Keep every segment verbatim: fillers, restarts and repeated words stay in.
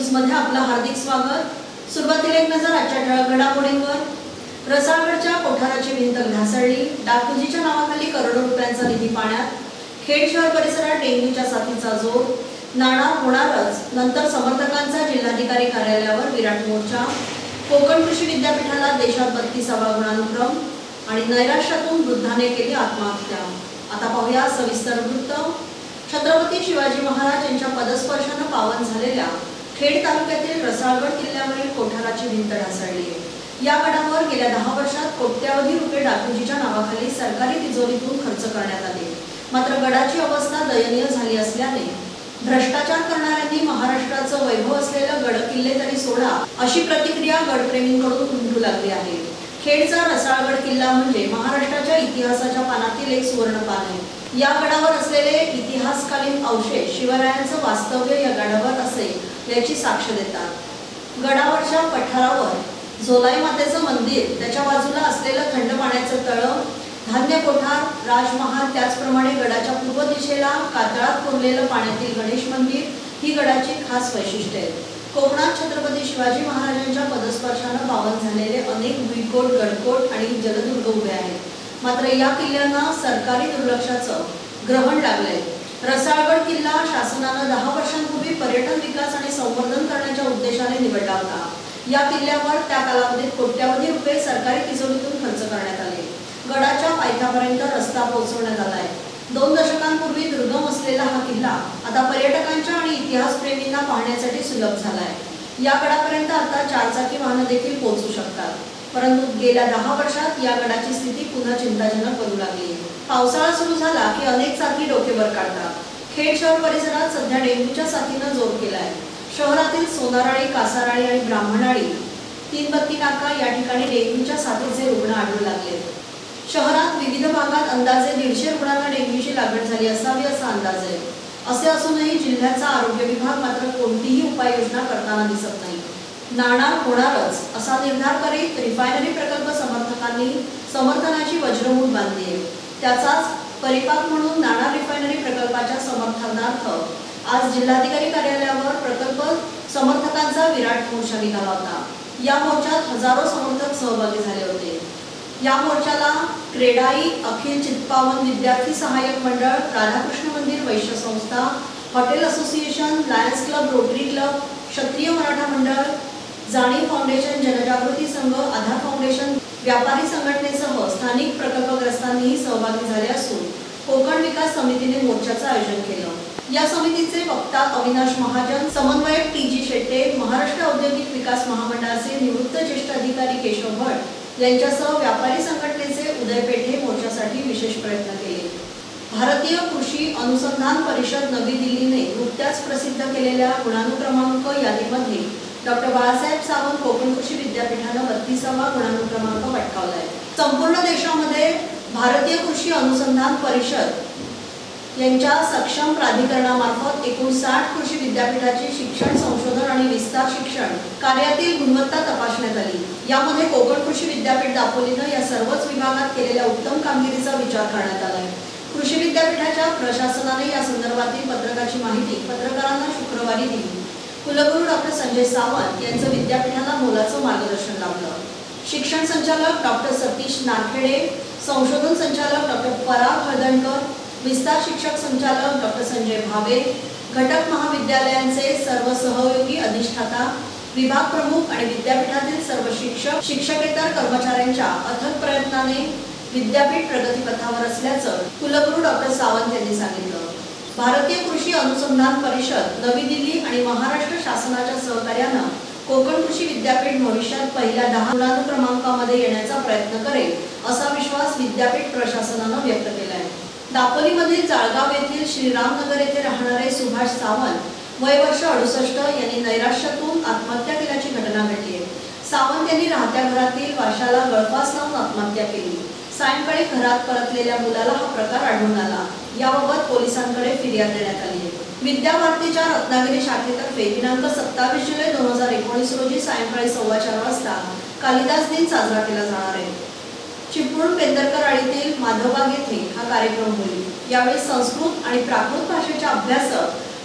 News मध्ये आपलं हार्दिक स्वागत। सुरुवातीला एक नजर आजच्या ठळक घडामोडींवर। रसाळगडच्या कोठाराची भिंत ढासळली, डागडुजीच्या नावाखाली करोडो रुपयांचा निधी पाण्यात। खेड शहर परिसरात डेंग्यूच्या साथीचा जोर, नाणार होणारच, नंतर समर्थकांचा जिल्हाधिकारी कार्यालयावर विराट मोर्चा। कोकण कृषी विद्यापीठाला देशात बत्तीसावा गुणानुक्रम आणि नैराश्यातून वृद्धाने केली आत्महत्या। आता पाहूया सविस्तर वृत्त। छत्रपती शिवाजी महाराज यांच्या पदस्पर्शाने पावन झालेल्या खेड तालुक्यातील रसाळगड किल्ल्यावरील कोठाराची भिंत ढासळली आहे। या गडावर गेल्या दहा वर्षात कोट्यावधी रुपये डागडुजीच्या नावाखाली सरकारी तिजोरीतून खर्च करण्यात आले। मात्र गडाची अवस्था दयनीय झाली असल्याने भ्रष्टाचार करणाऱ्यांनी महाराष्ट्राचं वैभव असलेलं गड किल्ले तरी सोडा अशी प्रतिक्रिया गडप्रेमींकडून उमटू लागली आहे। खेडचा रसाळगड किल्ला म्हणजे महाराष्ट्राच्या इतिहासाच्या पानातील एक सुवर्णपान आहे। या गडावर असलेले इतिहासकालीन अवशेष शिवरायांचं वास्तव्य या गडावर असेल याची साक्ष देतात। गडावरच्या पठारावर झोलाई मातेचं मंदिर, त्याच्या बाजूला असलेलं थंड पाण्याचं तळं, धान्य कोठार, राजमहाल, त्याचप्रमाणे गडाच्या पूर्व दिशेला कातळात कोरलेलं पाण्यातील गणेश मंदिर ही गडाची खास वैशिष्ट्ये आहेत। कोकणात छत्रपती शिवाजी महाराजांच्या पदस्पर्शाने पावन झालेले अनेक भुईकोट, गडकोट आणि जलदुर्ग उभे आहेत। मात्र या किल्ल्यांना सरकारी दुर्लक्षाचं ग्रहण लागलंय। रसाळगड किल्ला शासनाने दहा वर्षांपूर्वी पर्यटन विकास आणि संवर्धन करण्याच्या उद्देशाने निवडला होता। या किल्ल्यावर त्या कालावधीत कोट्यावधी रुपये सरकारी तिजोरीतून खर्च करण्यात आले। गडाच्या पायथ्यापर्यंत रस्ता पोहोचवण्यात आलाय। दोन दशकांपूर्वी दुर्गम असलेला हा किल्ला आता पर्यटकांच्या आणि इतिहासप्रेमींना पाहण्यासाठी सुलभ झालाय। या गडापर्यंत आता चारचाकी वाहनं देखील पोहोचू शकतात, परंतु गेल्या दहा वर्षात या गडाची स्थिती पुन्हा चिंताजनक बनू लागली आहे। पावसाळा सुरू झाला की अनेक चाकी डोकेवर काढतात। खेड शहर परिसरात सध्या डेंग्यूच्या साथीनं जोर केलाय। शहरातील सोनाराळी, कासाराळी आणि ब्राह्मणाळी, तीन बत्ती नाका या ठिकाणी डेंग्यूच्या साथीचे रुग्ण आढळू लागले। शहरात विविध भागात अंदाजे दीडशे रुग्णांना डेंग्यूची लागण झाली असावी असा अंदाज आहे। असे असूनही जिल्ह्याचा आरोग्य विभाग मात्र कोणतीही उपाययोजना करताना दिसत नाही। नाणार होणारच असा निर्धार करीत रिफायनरी प्रकल्प समर्थकांनी समर्थनाची वज्रमूठ बांधली आहे। त्याचाच परिपाक म्हणून नाणार रिफायनरी प्रकल्पाच्या समर्थनार्थ आज जिल्हाधिकारी कार्यालयावर प्रकल्प समर्थकांचा विराट मोर्चा निघाला होता। या मोर्चात हजारो समर्थक सहभागी झाले होते। या मोर्चाला क्रेडाई, अखिल चित्पावन विद्यार्थी सहाय्यक मंडळ, राधाकृष्ण मंदिर वैश्य संस्था, hotel association, Lions club, Rotary club, क्षत्रिय मराठा मंडळ, जाणीव फाउंडेशन, जनजागृती संघ, आधार फाउंडेशन, व्यापारी संघटनेसह स्थानिक प्रकल्पग्रस्तांनीही सहभागी झाले असून कोकण विकास समितीने मोर्चाचं आयोजन केलं। या समितीचे वक्ता अविनाश महाजन, समन्वयक टी जी शेट्टे, महाराष्ट्र औद्योगिक विकास महामंडळाचे निवृत्त ज्येष्ठ अधिकारी केशव भट यांच्यासह व्यापारी संघटनेचे उदय पेठे मोर्चासाठी विशेष प्रयत्न केले। भारतीय कृषी अनुसंधान परिषद नवी दिल्लीने नुकत्याच प्रसिद्ध केलेल्या गुणानुक्रमांक यादीमध्ये डॉक्टर बाळासाहेब सावंत कोकण कृषी विद्यापीठाने बत्तीसावा गुणानुक्रमांक पटकावलाय। संपूर्ण देशामध्ये भारतीय कृषी अनुसंधान परिषद यांच्या सक्षम प्राधिकरणामार्फत एकूण साठ कृषी विद्यापीठाची शिक्षण, संशोधन आणि विस्तार शिक्षण कार्यातील गुणवत्ता तपासण्यात आली। यामध्ये कोकण कृषी विद्यापीठ दापोलीने या सर्वच विभागात केलेल्या उत्तम कामगिरीचा विचार करण्यात आला आहे। कृषी विद्यापीठाच्या प्रशासनाने या संदर्भातील पत्रकाची माहिती पत्रकारांना शुक्रवारी दिली। कुलगुरू डॉक्टर संजय सावंत यांचं विद्यापीठाला मोलाचं मार्गदर्शन लाभलं। शिक्षण संचालक डॉक्टर सतीश नारखेडे, संशोधन संचालक डॉक्टर पराग हळदणकर, विस्तार शिक्षक संचालक डॉक्टर संजय भावे, घटक महाविद्यालयांचे सर्व सहयोगी अधिष्ठाता, विभाग प्रमुख आणि विद्यापीठातील सर्व शिक्षक, शिक्षकेतर कर्मचाऱ्यांच्या अथक प्रयत्नाने विद्यापीठ प्रगतीपथावर असल्याचं कुलगुरू डॉक्टर सावंत यांनी सांगितलं। भारतीय कृषी अनुसंधान परिषद नवी दिल्ली आणि महाराष्ट्र शासनाच्या सहकार्यानं कोकण कृषी विद्यापीठ भविष्यात पहिल्या दहा गुणानुक्रमांकामध्ये येण्याचा प्रयत्न करेल असा विश्वास विद्यापीठ प्रशासनानं व्यक्त केला आहे। दापोलीमधील जाळगाव येथील श्रीरामनगर येथे राहणारे सुभाष सावंत वय वर्ष अडुसष्ट यांनी नैराश्यातून आत्महत्या केल्याची घटना घडली आहे। सावंत यांनी राहत्या घरातील वाशाला गळफास लावून आत्महत्या केली। सायंकाळी घरात परतलेल्या मुलाला हा प्रकार आढळून आला। याबाबत पोलिसांकडे फिर्याद देण्यात आली आहे। विद्याभारतीच्या रत्नागिरी शाखेतर्फे दिनांक सत्तावीस जुलै दोन हजार एकोणीस रोजी सायंकाळी सव्वा चार वाजता कालिदास दिन साजरा केला जाणार आहे। चिपळूण पेंदरकर आळीतील माधवबाग येथे हा कार्यक्रम होईल। यावेळी संस्कृत आणि प्राकृत भाषेच्या अभ्यासक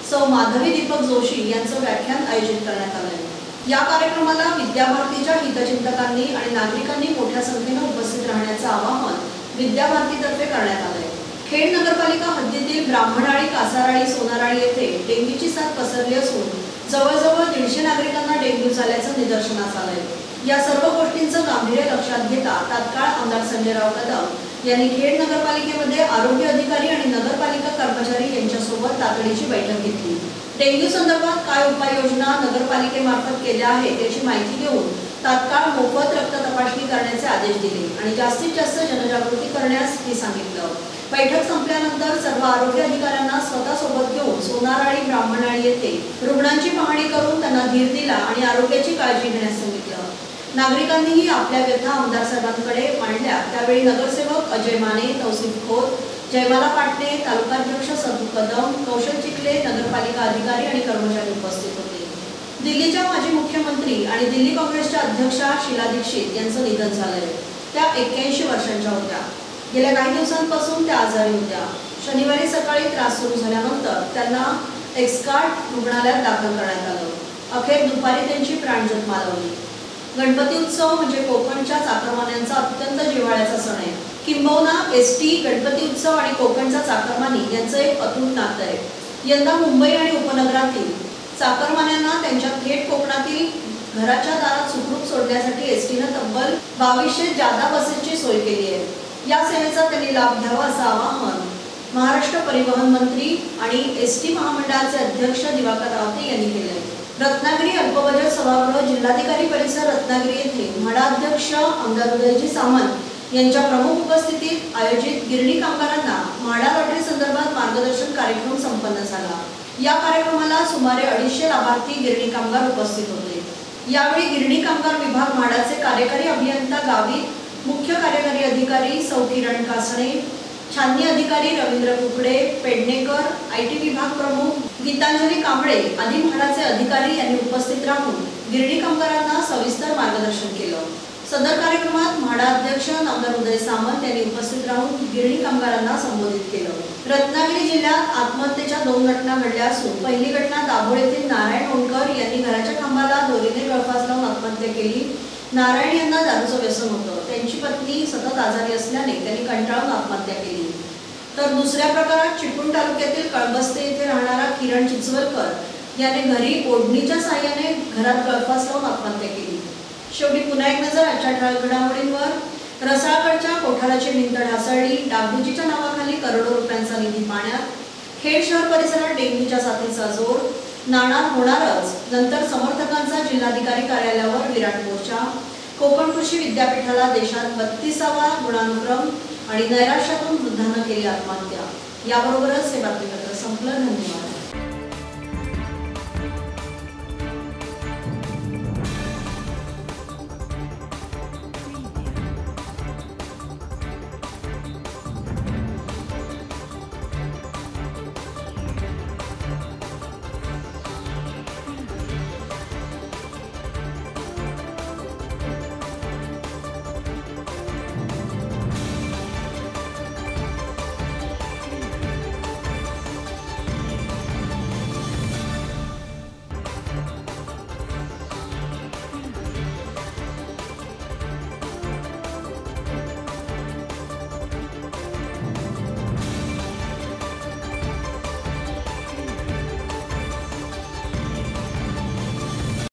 सौ माधवी दीपक जोशी यांचं व्याख्यान आयोजित करण्यात आलं आहे। या कार्यक्रमाला विद्याभारतीच्या हितचिंतकांनी आणि नागरिकांनी मोठ्या संख्येने उपस्थित राहण्याचं आवाहन विद्याभारतीतर्फे करण्यात आलं आहे। खेड नगरपालिका हद्दीतील ब्राह्मणाळी, कासाराळी, सोनाराळी येथे डेंग्यूची साथ पसरली असून जवळजवळ दीडशे नागरिकांना डेंग्यू झाल्याचं निदर्शनास आलंय। या सर्व गोष्टींचं गांभीर्य लक्षात घेता तात्काळ आमदार संजयराव कदम यांनी खेड नगरपालिकेमध्ये आरोग्य अधिकारी आणि नगरपालिका कर्मचारी यांच्यासोबत तातडीची बैठक घेतली। डेंग्यू संदर्भात काय उपाययोजना नगरपालिकेमार्फत केल्या आहेत याची माहिती घेऊन तात्काळ मोफत रक्त तपासणी करण्याचे आदेश दिले आणि जास्तीत जास्त जनजागृती करण्यास हे सांगितलं। बैठक संपल्यानंतर सर्व आरोग्य अधिकाऱ्यांना स्वतः सोबत घेऊन सोनाराळी, ब्राह्मणाळी येथे रुग्णांची पाहणी करून त्यांना धीर दिला आणि आरोग्याची काळजी घेण्यास सांगितलं। नागरिकांनीही आपल्या व्यथा आमदार साहेबांकडे मांडल्या। त्यावेळी नगरसेवक अजय माने, तौसिफ खोत, जयमाला पाटणे, तालुकाध्यक्ष सदू कदम, कौशल चिखले, नगरपालिका अधिकारी आणि कर्मचारी उपस्थित होते। दिल्लीच्या माजी मुख्यमंत्री आणि दिल्ली काँग्रेसच्या अध्यक्षा शीला दीक्षित यांचं निधन झालंय। त्या एक्क्याऐंशी वर्षांच्या होत्या। गेल्या काही दिवसांपासून त्या आजारी होत्या। शनिवारी सकाळी त्रास सुरू झाल्यानंतर त्यांना एक्सकार्ट रुग्णालयात दाखल करण्यात आलं। अखेर दुपारी त्यांची प्राणज्योत मालवली। गणपती उत्सव म्हणजे कोकणच्या चाकरमान्यांचा अत्यंत जिव्हाळ्याचा सण आहे। किंबहुना एसटी, गणपती उत्सव आणि कोकणचा चाकरमानी यांचं एक अतूट नातं आहे। यंदा मुंबई आणि उपनगरातील चाकरमान्यांना त्यांच्या थेट कोकणातील घराच्या दारात सुखरूप सोडण्यासाठी एसटीनं तब्बल बावीसशे जादा बसेसची सोय केली आहे। या सेवेचा त्यांनी लाभ घ्यावा असं आवाहन महाराष्ट्र परिवहन मंत्री आणि एसटी महामंडळाचे अध्यक्ष दिवाकर रावते यांनी केले आहे। रत्नागिरी अल्पबजेट सभागृह जिल्हाधिकारी परिसर रत्नागिरी येथे म्हाडाध्यक्ष आमदार उदयजी सामंत यांच्या प्रमुख उपस्थितीत आयोजित गिरणी कामगारांना म्हाडा लॉटरी संदर्भात मार्गदर्शन कार्यक्रम संपन्न झाला। या कार्यक्रमाला सुमारे अडीचशे लाभार्थी गिरणी कामगार उपस्थित होते। यावेळी गिरणी कामगार विभाग म्हाडाचे कार्यकारी अभियंता गावित, मुख्य कार्यकारी अधिकारी सौ किरण कासणे, छाननी अधिकारी रवींद्र कुकडे, पेडणेकर, आयटी विभाग प्रमुख गीतांजली कांबळे आदी म्हाडाचे अधिकारी यांनी उपस्थित राहून गिरणी कामगारांना सविस्तर मार्गदर्शन केलं। सदर कार्यक्रमात म्हाडा अध्यक्ष आमदार उदय सामंत यांनी उपस्थित राहून गिरणी कामगारांना संबोधित केलं। रत्नागिरी जिल्ह्यात आत्महत्येच्या दोन घटना घडल्या असून पहिली घटना दाभोळ येथील नारायण ओणकर यांनी घराच्या खांबाला दोरीने गळफास लावून आत्महत्या केली। नारायण यांना दारूचं व्यसन होतं। त्यांची पत्नी सतत आजारी असल्याने त्यांनी कंटाळून आत्महत्या केली। तर दुसऱ्या प्रकारात चिपळूण तालुक्यातील कळंबस्ते येथे राहणारा किरण चिचवलकर याने घरी ओढणीच्या साहाय्याने घरात गळफास लावून आत्महत्या केली। शेवटी पुन्हा एक नजर आजच्या ठळक घडामोडींवर। रसाळकडच्या कोठाराची भिंत ढासळली, डागडुजीच्या नावाखाली करोडो रुपयांचा निधी पाण्यात, खेड शहर परिसरात डेंग्यूच्या साथीचा जोर, नाणार होणारच, नंतर समर्थकांचा जिल्हाधिकारी कार्यालयावर विराट मोर्चा, कोकण कृषी विद्यापीठाला देशात बत्तीसावा गुणानुक्रम आणि नैराश्यातून वृद्धांना केली आत्महत्या। याबरोबरच हे बातमीपत्र संपलं। धन्यवाद।